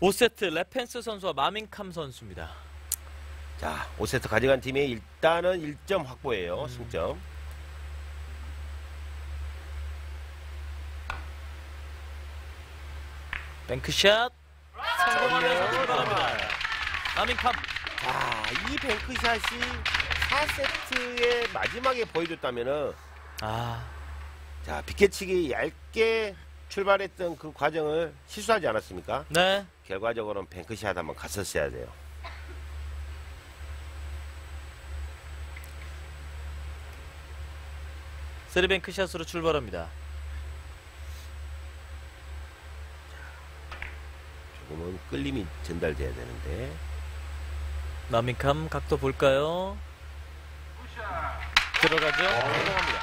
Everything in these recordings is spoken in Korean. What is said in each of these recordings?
5세트 레펜스 선수와 마밍캄 선수입니다. 자, 5세트 가져간 팀이 일단은 1점 확보예요. 승점. 뱅크샷 성공하면서 출발합니다. 마밍캄. 자, 이 뱅크샷이 4세트의 마지막에 보여줬다면은 자, 비껴치기 얇게 출발했던 그 과정을 실수하지 않았습니까? 네. 결과적으로는 뱅크샷 한번 갔었어야 돼요. 쓰리뱅크샷으로 출발합니다. 조금은 끌림이 전달돼야 되는데. 마밍캄 각도 볼까요? 들어가죠? 성공합니다.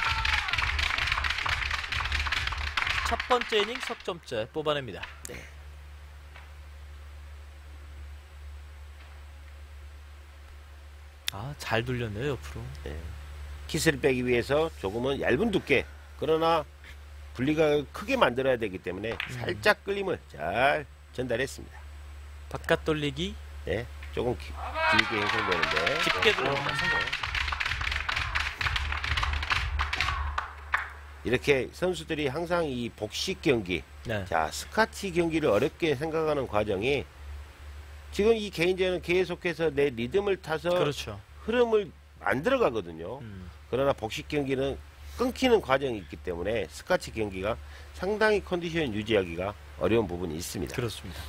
첫 번째 이닝 석점째 뽑아냅니다. 네. 잘 돌렸네요, 옆으로. 네. 키스를 빼기 위해서 조금은 얇은 두께, 그러나 분리가 크게 만들어야 되기 때문에 살짝 끌림을 잘 전달했습니다. 바깥 돌리기. 네, 조금 길게 형성되는데 깊게 들어갑니다. 성공. 이렇게 선수들이 항상 이 복식 경기, 네. 자, 스카치 경기를 어렵게 생각하는 과정이 지금 이 개인전은 계속해서 내 리듬을 타서 그렇죠. 흐름을 만들어 가거든요. 그러나 복식 경기는 끊기는 과정이 있기 때문에 스카치 경기가 상당히 컨디션 유지하기가 어려운 부분이 있습니다. 그렇습니다.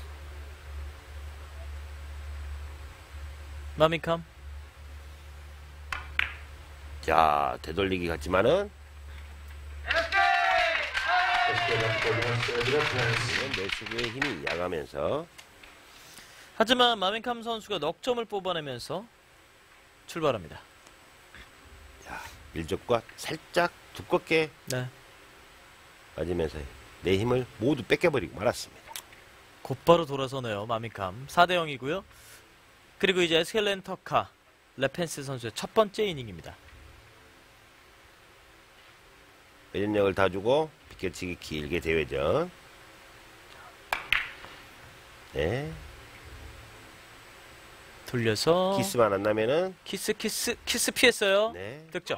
마밍캄. 자, 되돌리기 같지만은 내수구의 힘이 약하면서, 하지만 마밍캄 선수가 넉점을 뽑아내면서 출발합니다. 자, 일적과 살짝 두껍게 네. 맞으면서 내 힘을 모두 뺏겨버리고 말았습니다. 곧바로 돌아서네요. 마밍캄. 4대 0이고요. 그리고 이제 에스켈렌터카 레펜스 선수의 첫 번째 이닝입니다. 회전력을 다 주고 비껴치기 길게 대회전. 네. 돌려서 키스만 안 나면은 키스 피했어요. 네. 득점.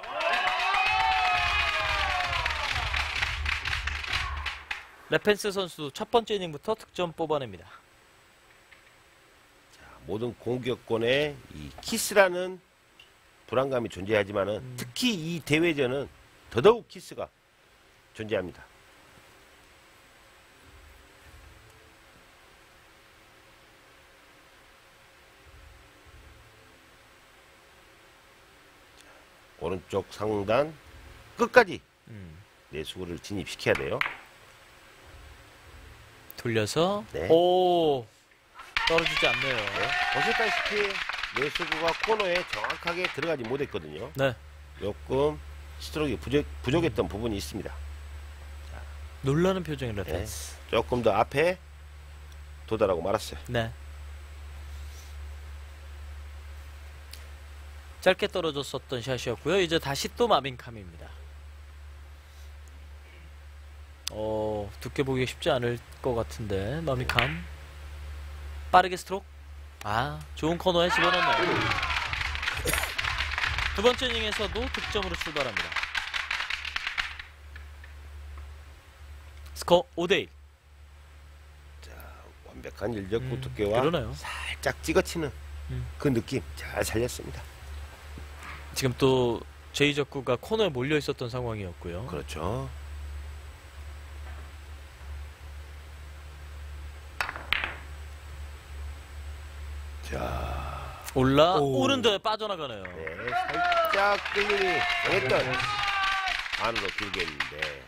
레펜스 선수 첫 번째 이닝부터 득점 뽑아냅니다. 자, 모든 공격권에 이 키스라는 불안감이 존재하지만은 특히 이 대회전은 더더욱 키스가 존재합니다. 오른쪽 상단 끝까지 내수구를 진입시켜야 돼요. 돌려서 네. 오, 떨어지지 않네요. 보셨다시피 내수구가 코너에 정확하게 들어가지 못했거든요. 네. 조금 스트로크가 부족했던 부분이 있습니다. 놀라는 표정인 레펜스. 조금 더 앞에 도달하고 말았어요. 네. 짧게 떨어졌었던 샷이었고요. 이제 다시 또 마밍캄입니다. 두께 보기 쉽지 않을 것 같은데 마밍캄 빠르게 스트로크. 좋은 코너에 집어넣네요. 두 번째 이닝에서도 득점으로 출발합니다. 스코어 5대1. 자, 완벽한 일적구 두께와 그러네요. 살짝 찍어치는 그 느낌 잘 살렸습니다. 지금 또 제이적구가 코너에 몰려 있었던 상황이었고요. 그렇죠. 자, 오른데 빠져나가네요. 네, 살짝 끌림이 강했던 안으로 길게 했는데,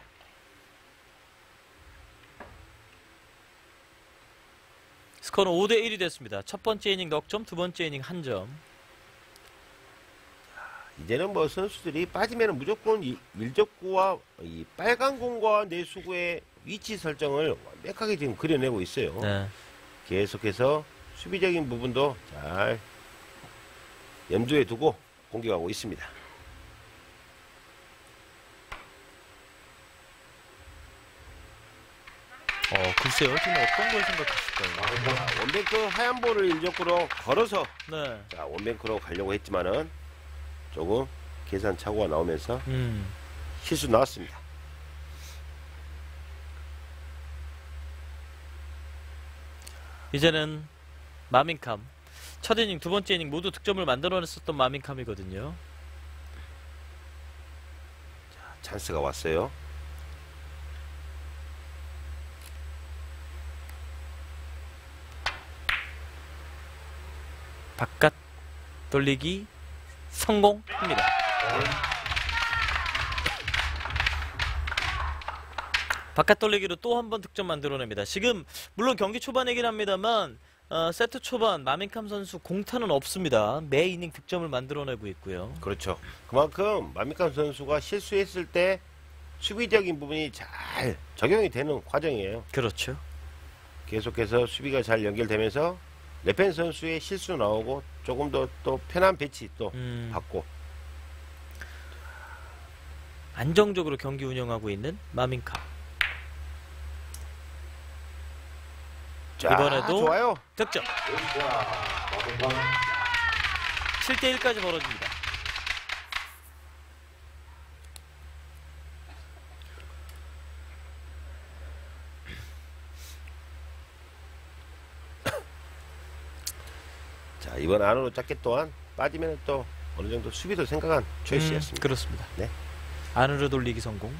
스코어는 5대1이 됐습니다. 첫 번째 이닝 넉점, 두 번째 이닝 한 점. 이제는 뭐 선수들이 빠지면 무조건 이 일적구와 이 빨간 공과 내수구의 위치 설정을 완벽하게 지금 그려내고 있어요. 네. 계속해서 수비적인 부분도 잘 염두에 두고 공격하고 있습니다. 글쎄요. 지금 어떤 걸 생각했을까요? 자, 원뱅크 하얀 볼을 일적으로 걸어서 네. 자, 원뱅크로 가려고 했지만은 조금 계산 착오가 나오면서 실수 나왔습니다. 이제는 마민캄. 첫 이닝, 두 번째 이닝 모두 득점을 만들어냈었던 마민캄이거든요. 찬스가 왔어요. 바깥 돌리기 성공합니다. 바깥 돌리기로 또 한 번 득점 만들어냅니다. 지금 물론 경기 초반이긴 합니다만 세트 초반 마민캄 선수 공타는 없습니다. 매 이닝 득점을 만들어내고 있고요. 그렇죠. 그만큼 마미캄 선수가 실수했을 때 수비적인 부분이 잘 적용이 되는 과정이에요. 그렇죠. 계속해서 수비가 잘 연결되면서 레펜 선수의 실수 나오고 조금 더 또 편한 배치 또 받고 안정적으로 경기 운영하고 있는 마민캄. 자, 이번에도 좋아요. 득점. 7대1까지 벌어집니다. 자, 이번 안으로 짧게 또한 빠지면 또 어느 정도 수비도 생각한 초이스였습니다. 그렇습니다. 네. 안으로 돌리기 성공.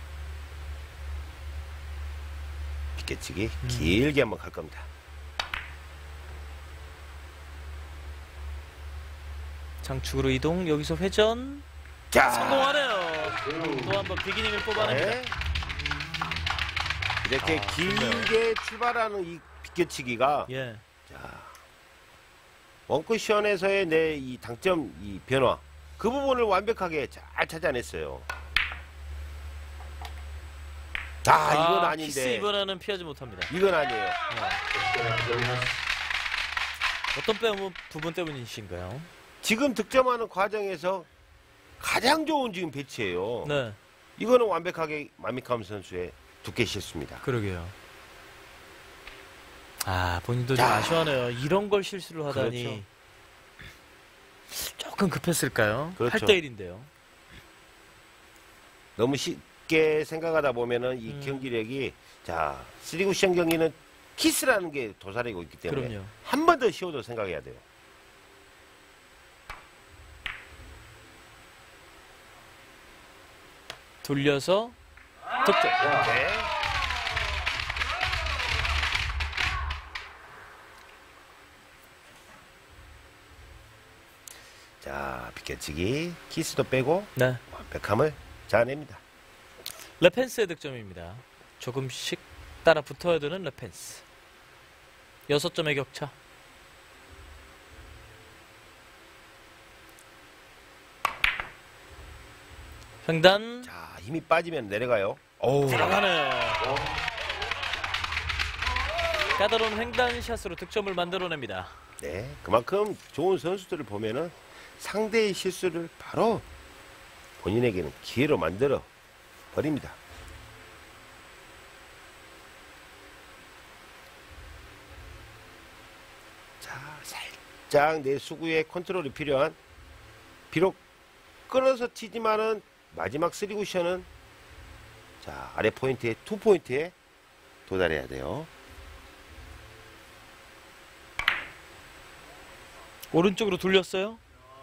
빗개치기 길게 한번 갈 겁니다. 장축으로 이동. 여기서 회전. 자, 성공하네요. 또 한 번 비기닝을 뽑아냅니다. 네. 이렇게 길게 출발하는 이 빗개치기가 예. 원쿠션에서의 내 이 당점 이 변화 그 부분을 완벽하게 잘 찾아냈어요. 이건 아닌데. 키스 이번에는 피하지 못합니다. 이건 아니에요. 어떤 부분 때문이신가요? 지금 득점하는 과정에서 가장 좋은 지금 배치예요. 네. 이거는 완벽하게 마미캄 선수의 두께 실수입니다. 그러게요. 본인도 좀 아쉬워하네요. 이런 걸 실수를 하다니. 그렇죠. 조금 급했을까요? 그렇죠. 8대1인데요. 너무 쉽게 생각하다 보면은 이 경기력이 자 3쿠션 경기는 키스라는 게 도사리고 있기 때문에 그럼요. 한 번 더 쉬워도 생각해야 돼요. 돌려서 득점. 네. 자, 빗개치기 키스도 빼고 네. 완벽함을 자아냅니다. 레펜스의 득점입니다. 조금씩 따라 붙어야 되는 레펜스. 6점의 격차. 횡단. 자, 힘이 빠지면 내려가요. 들어가네요. 까다로운 횡단샷으로 득점을 만들어냅니다. 네, 그만큼 좋은 선수들을 보면은 상대의 실수를 바로 본인에게는 기회로 만들어 버립니다. 자, 살짝 내 수구에 컨트롤이 필요한 비록 끊어서 치지만은 마지막 3쿠션은 자, 아래 포인트에 2포인트에 도달해야 돼요. 오른쪽으로 돌렸어요.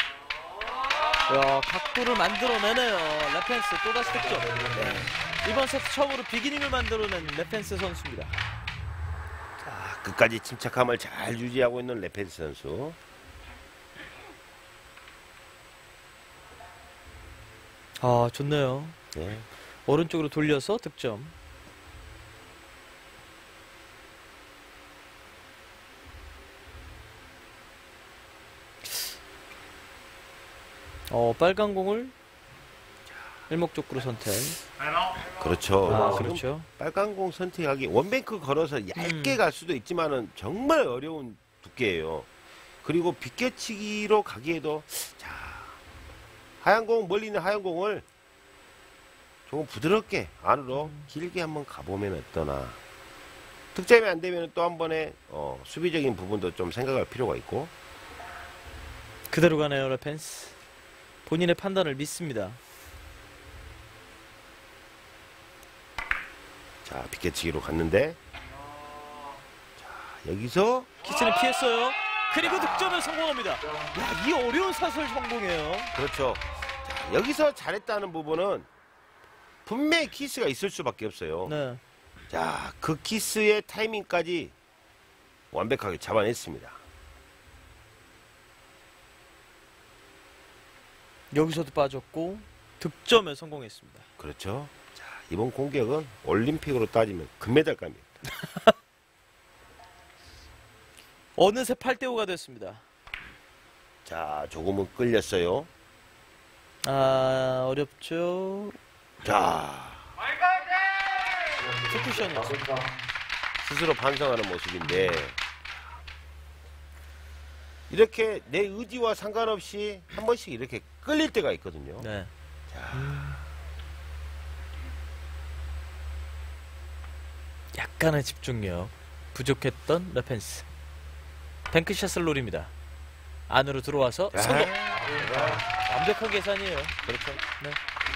각도를 만들어내네요. 레펜스 또다시 득점. 이번 세트 처음으로 비기닝을 만들어낸 레펜스 선수입니다. 자, 끝까지 침착함을 잘 유지하고 있는 레펜스 선수. 좋네요. 네. 오른쪽으로 돌려서 득점. 빨간 공을 일목적으로 선택. 그렇죠. 지금 그렇죠. 빨간 공 선택하기 원뱅크 걸어서 얇게 갈 수도 있지만은 정말 어려운 두께예요. 그리고 빗개치기로 가기에도 자 하얀 공 멀리 있는 하얀 공을 조금 부드럽게 안으로 길게 한번 가보면 어떠나. 득점이 안 되면 또 한 번에 수비적인 부분도 좀 생각할 필요가 있고. 그대로 가네요, 레펜스. 본인의 판단을 믿습니다. 자, 빗개치기로 갔는데, 자, 여기서 키스는 피했어요. 그리고 득점에 성공합니다. 야, 이 어려운 샷을 성공해요. 그렇죠. 자, 여기서 잘했다는 부분은 분명히 키스가 있을 수밖에 없어요. 네. 자, 그 키스의 타이밍까지 완벽하게 잡아냈습니다. 여기서도 빠졌고 득점에 성공했습니다. 그렇죠. 자, 이번 공격은 올림픽으로 따지면 금메달감입니다. 어느새 8대5가 됐습니다. 자, 조금은 끌렸어요. 아, 어렵죠. 자, 투쿠션이죠. 스스로 반성하는 모습인데, 이렇게 내 의지와 상관없이 한 번씩 이렇게 끌릴 때가 있거든요. 네. 자, 약간의 집중력 부족했던 레펜스. 뱅크샷을 노립니다. 안으로 들어와서 성공. 완벽한 계산이에요. 그렇죠. 네.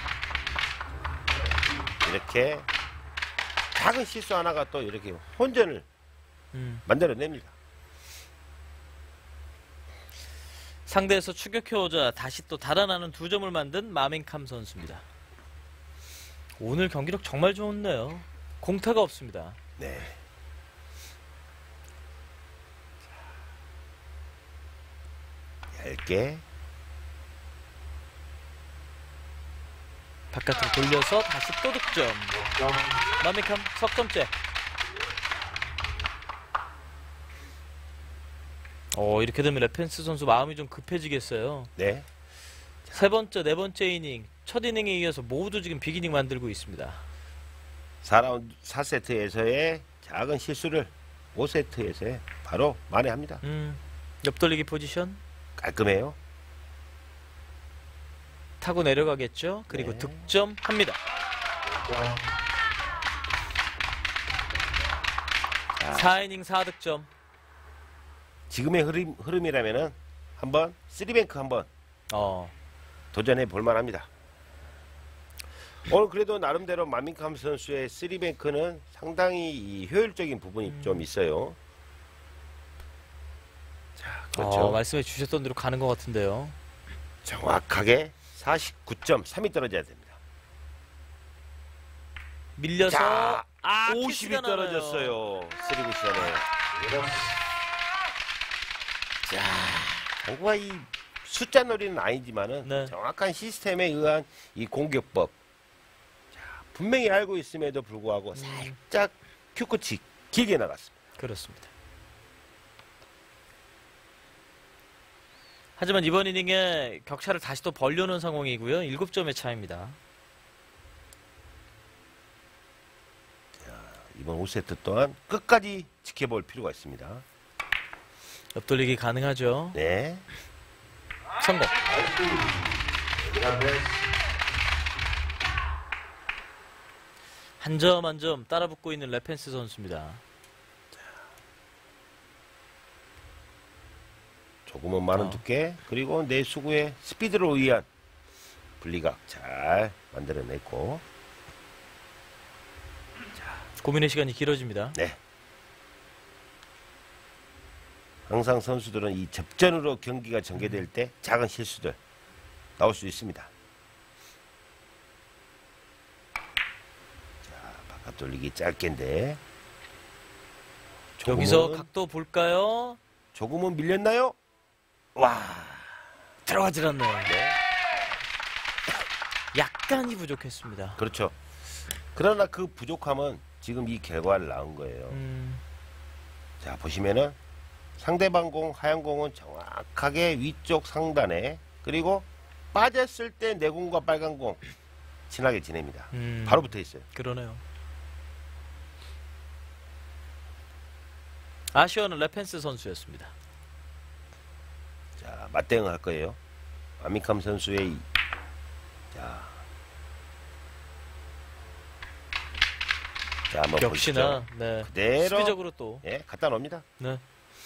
이렇게 작은 실수 하나가 또 이렇게 혼전을 만들어냅니다. 상대에서 추격해오자 다시 또 달아나는 2점을 만든 마밍캄 선수입니다. 오늘 경기력 정말 좋네요. 공타가 없습니다. 네. 얇게 바깥으로 돌려서 다시 또 득점. 마밍캄 석점째. 이렇게 되면 레펜스 선수 마음이 좀 급해지겠어요. 네. 세 번째, 네 번째 이닝, 첫 이닝에 이어서 모두 지금 비기닝 만들고 있습니다. 4라운드 4세트에서의 작은 실수를 5세트에서 바로 만회합니다. 옆돌리기 포지션 깔끔해요. 타고 내려가겠죠. 그리고 네. 득점합니다. 자, 4이닝 4득점. 지금의 흐름이라면은 한번 3뱅크 한번 도전해 볼 만합니다. 오늘 그래도 나름대로 마밍캄 선수의 3뱅크는 상당히 이 효율적인 부분이 좀 있어요. 자, 그렇죠. 말씀해 주셨던 대로 가는 것 같은데요. 정확하게 49.3이 떨어져야 됩니다. 밀려서 자, 키스가 50이 나와요. 떨어졌어요. 3쿠션에. 자, 정말 이 숫자 놀이는 아니지만은 네. 정확한 시스템에 의한 이 공격법. 자, 분명히 알고 있음에도 불구하고 살짝 큐 끝이 길게 나갔습니다. 그렇습니다. 하지만 이번 이닝에 격차를 다시 또 벌려놓은 상황이고요. 7점의 차이입니다. 이번 5세트 또한 끝까지 지켜볼 필요가 있습니다. 옆돌리기 가능하죠. 네. 성공. 한 점 한 점 따라붙고 있는 레펜스 선수입니다. 조금은 많은 두께, 그리고 내 수구의 스피드로 의한 분리각 잘 만들어냈고. 고민의 시간이 길어집니다. 네. 항상 선수들은 이 접전으로 경기가 전개될 때 작은 실수들 나올 수 있습니다. 자, 바깥 돌리기 짧게인데. 여기서 각도 볼까요? 조금은 밀렸나요? 와, 들어가질 않네요. 네. 약간이 부족했습니다. 그렇죠. 그러나 그 부족함은 지금 이 결과를 낳은 거예요. 자, 보시면은 상대방 공, 하얀 공은 정확하게 위쪽 상단에, 그리고 빠졌을 때 내 공과 빨간 공 친하게 지냅니다. 바로 붙어 있어요. 그러네요. 아쉬워하는 레펜스 선수였습니다. 자, 맞대응 할 거예요. 마밍캄 선수의 자, 자, 한번 역시나 보시죠. 네. 그대로 수비적으로 또 예, 갖다 놓습니다. 네.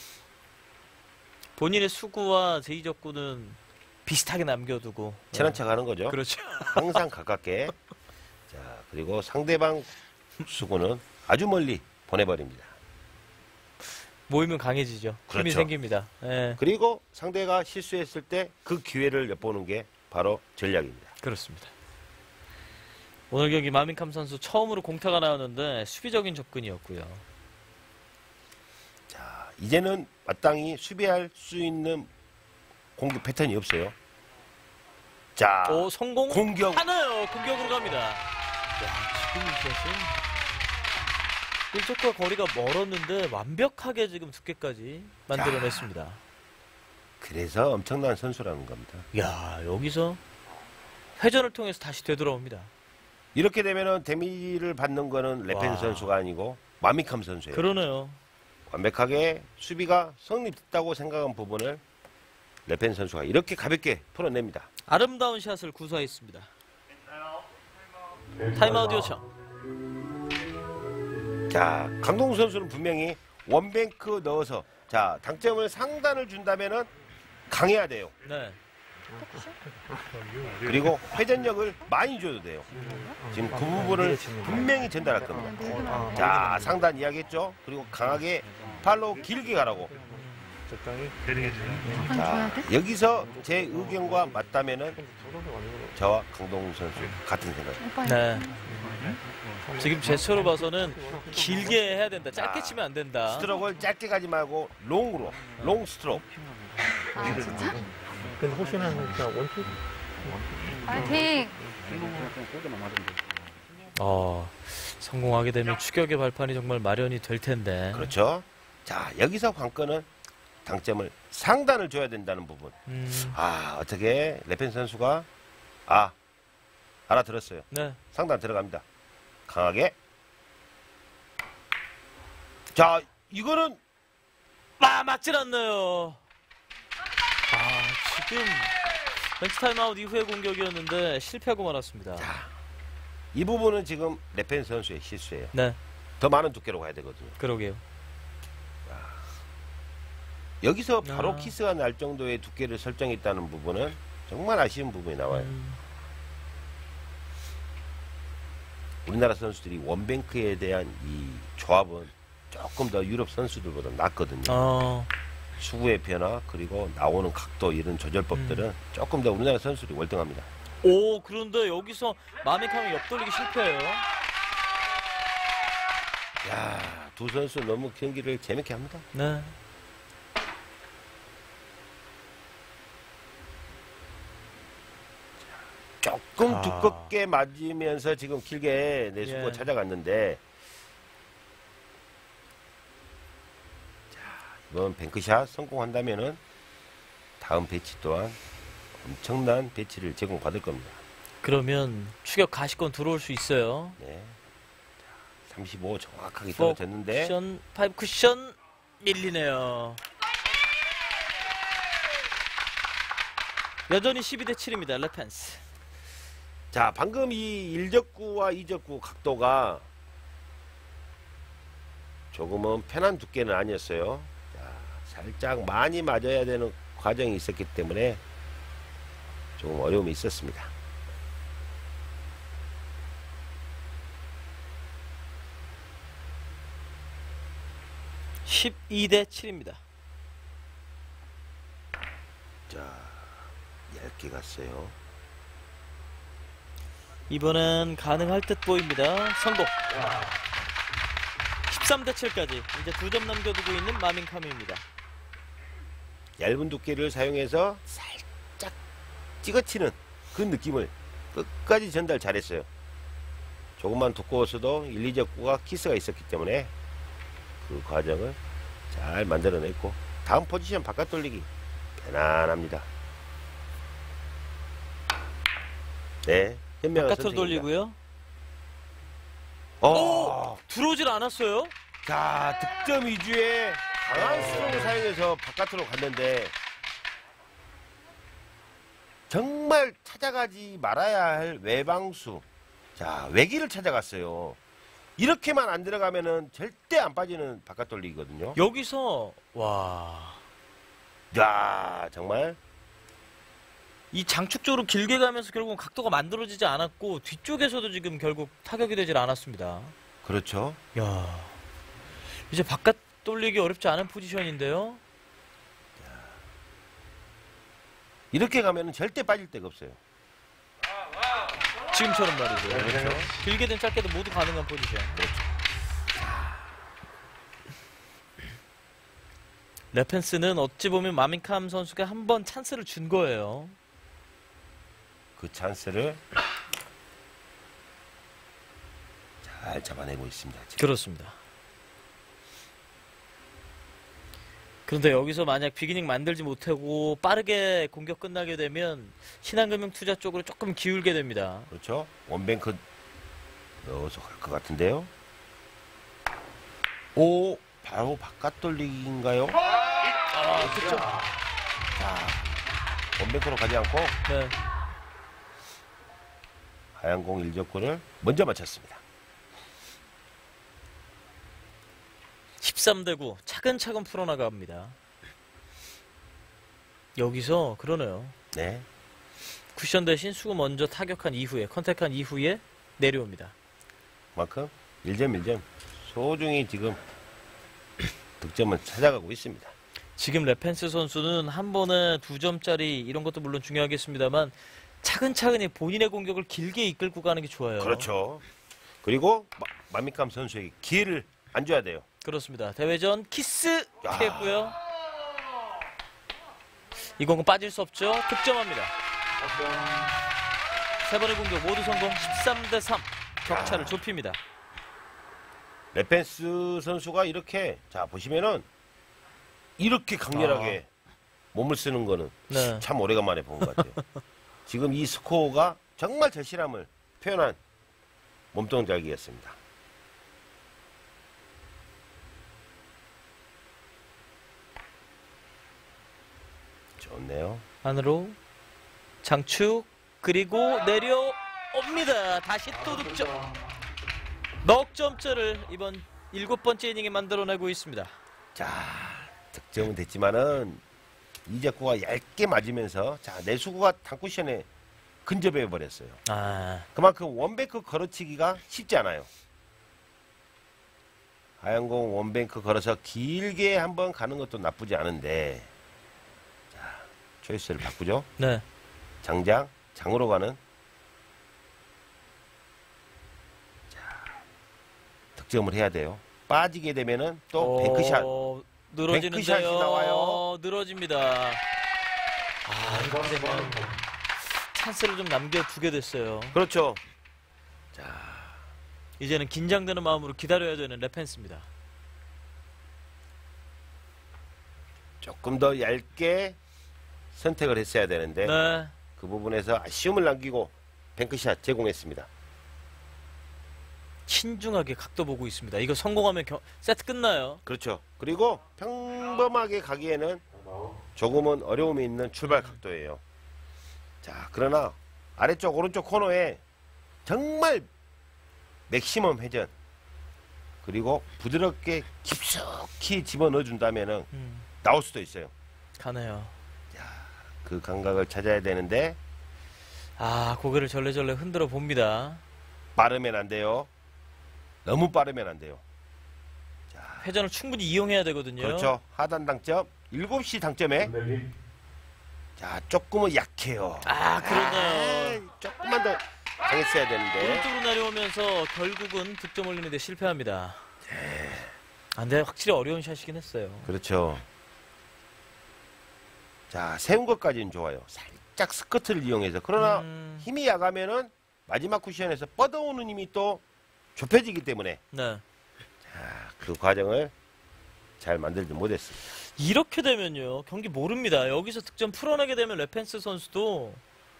본인의 수구와 제2적구는 비슷하게 남겨두고 친한 척 하는 거죠. 그렇죠. 항상 가깝게. 자, 그리고 상대방 수구는 아주 멀리 보내버립니다. 모이면 강해지죠. 힘이 그렇죠. 생깁니다. 예. 그리고 상대가 실수했을 때 그 기회를 엿보는 게 바로 전략입니다. 그렇습니다. 오늘 경기 마민캄 선수 처음으로 공타가 나왔는데 수비적인 접근이었고요. 자, 이제는 마땅히 수비할 수 있는 공격 패턴이 없어요. 자, 오, 성공 공격. 하나요. 공격으로 갑니다. 야, 지금 이 샷은 일적과 거리가 멀었는데 완벽하게 지금 두께까지 만들어냈습니다. 그래서 엄청난 선수라는 겁니다. 야, 여기서 회전을 통해서 다시 되돌아옵니다. 이렇게 되면은 데미지를 받는 거는 레펜 와. 선수가 아니고 마미캄 선수예요. 그러네요. 완벽하게 수비가 성립됐다고 생각한 부분을 레펜 선수가 이렇게 가볍게 풀어냅니다. 아름다운 샷을 구사했습니다. 타임아웃 요청. 자, 강동우 선수는 분명히 원뱅크 넣어서 자, 당점을 상단을 준다면은 강해야 돼요. 네. 그리고 회전력을 많이 줘도 돼요. 지금 그 부분을 분명히 전달할 겁니다. 자, 상단 이야기했죠. 그리고 강하게 팔로 길게 가라고. 자, 여기서 제 의견과 맞다면은 저와 강동우 선수 같은 생각. 네. 지금 제스처로 봐서는 길게 해야 된다. 짧게 치면 안 된다. 스트로크를 짧게 가지 말고 롱으로, 롱 스트로크. 아 진짜? 근데 혹시나 원투? 파이팅! 성공하게 되면 추격의 발판이 정말 마련이 될 텐데. 그렇죠. 자, 여기서 관건은 당점을 상단을 줘야 된다는 부분. 아, 어떻게 레펜 선수가 알아들었어요. 네. 상단 들어갑니다. 강하게. 자, 이거는 맞질 않네요. 지금 벤치 타임아웃 이후의 공격이었는데 실패하고 말았습니다. 이 부분은 지금 레펜 선수의 실수예요. 네, 더 많은 두께로 가야 되거든요. 그러게요. 여기서 바로 아. 키스가 날 정도의 두께를 설정했다는 부분은 정말 아쉬운 부분이 나와요. 우리나라 선수들이 원뱅크에 대한 이 조합은 조금 더 유럽 선수들보다 낫거든요. 수구의 변화 그리고 나오는 각도 이런 조절법들은 조금 더 우리나라 선수들이 월등합니다. 오, 그런데 여기서 마미캄이 옆돌리기 실패해요. 야, 두 선수 너무 경기를 재밌게 합니다. 네. 조금 두껍게 맞으면서 지금 길게 내 수구가 예. 찾아갔는데 자, 이번 뱅크샷 성공한다면은 다음 배치 또한 엄청난 배치를 제공받을 겁니다. 그러면 추격 가시권 들어올 수 있어요. 네. 자, 35 정확하게 떨어졌는데 쿠션, 5 쿠션 밀리네요. 여전히 12대 7입니다. 레펜스. 자, 방금 이 1적구와 2적구 각도가 조금은 편한 두께는 아니었어요. 자, 살짝 많이 맞아야 되는 과정이 있었기 때문에 조금 어려움이 있었습니다. 십 12대 7입니다. 자, 얇게 갔어요. 이번엔 가능할 듯 보입니다. 성공. 13대 7까지 이제 2점 남겨두고 있는 마민캄입니다. 얇은 두께를 사용해서 살짝 찍어치는 그 느낌을 끝까지 전달 잘했어요. 조금만 두꺼웠어도 1, 2적구가 키스가 있었기 때문에 그 과정을 잘 만들어냈고 다음 포지션 바깥 돌리기 편안합니다. 네, 현명한 바깥으로 선택입니다. 돌리고요. 오! 들어오질 않았어요. 자, 득점 위주의 강한 스트로크를 사용해서 바깥으로 갔는데 정말 찾아가지 말아야 할 외방수. 자, 외기를 찾아갔어요. 이렇게만 안 들어가면은 절대 안 빠지는 바깥 돌리기거든요. 여기서 와. 야, 정말 이 장축 쪽으로 길게 가면서 결국은 각도가 만들어지지 않았고 뒤쪽에서도 지금 결국 타격이 되질 않았습니다. 그렇죠. 야, 이제 바깥 돌리기 어렵지 않은 포지션인데요. 이렇게 가면은 절대 빠질 데가 없어요. 지금처럼 말이죠. 그렇죠. 길게든 짧게든 모두 가능한 포지션. 레펜스는 어찌 보면 마민캄 선수가 한 번 찬스를 준 거예요. 그 찬스를 잘 잡아내고 있습니다. 지금. 그렇습니다. 그런데 여기서 만약 비기닝 만들지 못하고 빠르게 공격 끝나게 되면 신한금융투자 쪽으로 조금 기울게 됩니다. 그렇죠. 원뱅크 넣어서 갈 것 같은데요. 오, 바로 바깥 돌리기인가요? 아, 그렇죠. 자, 원뱅크로 가지 않고 네. 하얀공 1적구를 먼저 맞췄습니다. 13대9 차근차근 풀어나갑니다. 여기서 그러네요. 네. 쿠션 대신 수구 먼저 타격한 이후에 컨택한 이후에 내려옵니다. 그만큼 1점 1점 소중히 지금 득점을 찾아가고 있습니다. 지금 레펜스 선수는 한 번에 2점짜리 이런 것도 물론 중요하겠습니다만 차근차근히 본인의 공격을 길게 이끌고 가는 게 좋아요. 그렇죠. 그리고 마미캄 선수에게 기회를 안 줘야 돼요. 그렇습니다. 대회전 키스 야. 피했고요. 이 공은 빠질 수 없죠. 득점합니다. 세 번의 공격 모두 성공. 13대3 격차를 좁힙니다. 레펜스 선수가 이렇게 자 보시면은 이렇게 강렬하게 몸을 쓰는 거는 네. 참 오래간만에 본 것 같아요. 지금 이 스코어가 정말 절실함을 표현한 몸동작이었습니다. 좋네요. 안으로 장축 그리고 내려옵니다. 다시 또 득점. 넉 점째를 이번 7번째 이닝에 만들어내고 있습니다. 자, 득점은 됐지만은 이적구가 얇게 맞으면서 자, 내수구가 탕쿠션에 근접해 버렸어요. 아, 그만큼 원뱅크 걸어치기가 쉽지 않아요. 하얀공 원뱅크 걸어서 길게 한번 가는 것도 나쁘지 않은데 자, 초이스를 바꾸죠. 네. 장으로 가는 자, 득점을 해야 돼요. 빠지게 되면은 또 뱅크샷 늘어지는데요. 뱅크샷이 나와요. 늘어집니다. 아, 이거 되면 찬스를 좀 남겨두게 됐어요. 그렇죠. 이제는 긴장되는 마음으로 기다려야 되는 레펜스입니다. 조금 더 얇게 선택을 했어야 되는데 네. 그 부분에서 아쉬움을 남기고 뱅크샷 제공했습니다. 신중하게 각도 보고 있습니다. 이거 성공하면 세트 끝나요. 그렇죠. 그리고 평범하게 가기에는 조금은 어려움이 있는 출발 각도예요. 자, 그러나 아래쪽 오른쪽 코너에 정말 맥시멈 회전 그리고 부드럽게 깊숙이 집어넣어 준다면은 나올 수도 있어요. 가네요. 그 감각을 찾아야 되는데 아, 고개를 절레절레 흔들어 봅니다. 빠르면 안 돼요. 너무 빠르면 안 돼요. 회전을 충분히 이용해야 되거든요. 그렇죠. 하단 당점 7시 당점에 자, 조금은 약해요. 아, 그러네요. 조금만 더 강했어야 되는데. 오른쪽으로 내려오면서 결국은 득점 올리는데 실패합니다. 아, 근데 확실히 어려운 샷이긴 했어요. 그렇죠. 자, 세운 것까지는 좋아요. 살짝 스커트를 이용해서. 그러나 힘이 약하면은 마지막 쿠션에서 뻗어오는 힘이 또 좁혀지기 때문에 네. 그 과정을 잘 만들지 못했습니다. 이렇게 되면요, 경기 모릅니다. 여기서 득점 풀어내게 되면 레펜스 선수도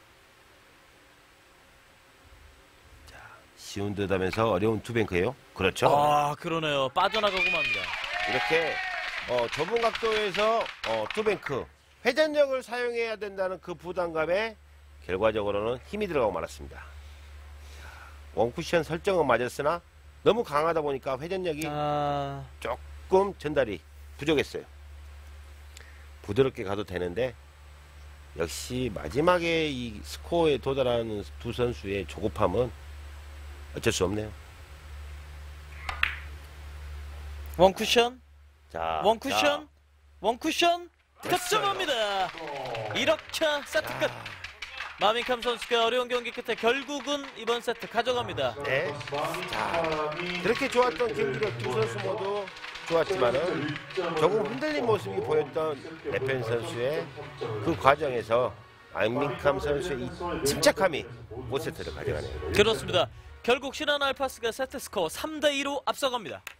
쉬운 듯 하면서 어려운 투뱅크예요. 그렇죠. 아, 그러네요. 빠져나가고 맙니다. 이렇게 좁은 각도에서 투뱅크 회전력을 사용해야 된다는 그 부담감에 결과적으로는 힘이 들어가고 말았습니다. 원쿠션 설정은 맞았으나 너무 강하다 보니까 회전력이 아, 조금 전달이 부족했어요. 부드럽게 가도 되는데 역시 마지막에 이 스코어에 도달하는 두 선수의 조급함은 어쩔 수 없네요. 원쿠션, 자, 원쿠션, 원쿠션 득점합니다. 이렇게 세트 끝. 마밍캄 선수가 어려운 경기 끝에 결국은 이번 세트 가져갑니다. 네. 자, 그렇게 좋았던 경기력 두 선수 모두 좋았지만은 조금 흔들린 모습이 보였던 레펜 선수의 그 과정에서 마밍캄 선수의 이 침착함이 5세트를 가져가네요. 그렇습니다. 결국 신한 알파스가 세트 스코어 3대2로 앞서갑니다.